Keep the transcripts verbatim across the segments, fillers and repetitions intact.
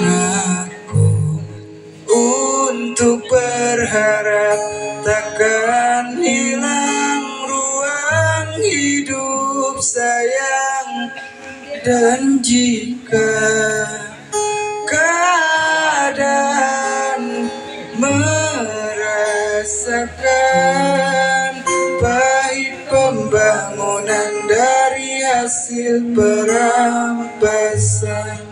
aku untuk berharap takkan hilang ruang hidup sayang. Dan jika keadaan merasakan pahit pembangunan dari hasil perampasan,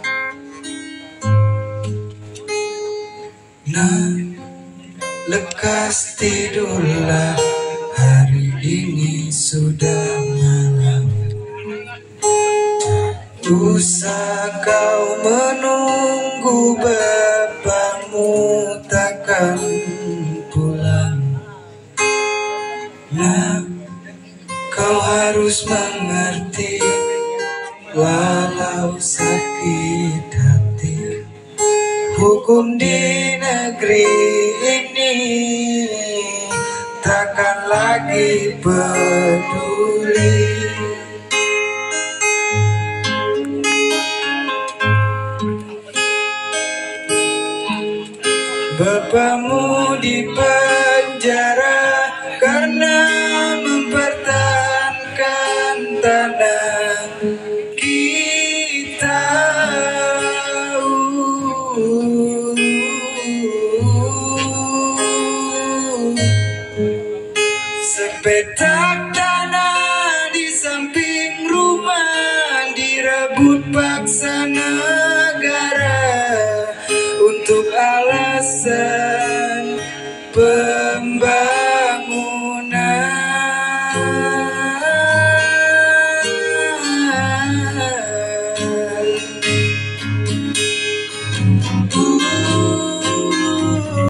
nah, lekas tidurlah, hari ini sudah malam. Usah kau menunggu, bapakmu takkan pulang. Nah, kau harus mengerti, walau sakit hati, hukum di negeri ini takkan lagi peduli. Bapakmu di penjara karena mempertahankan tanah kita. Sepetak tanah di samping rumah direbut paksa negara untuk alasan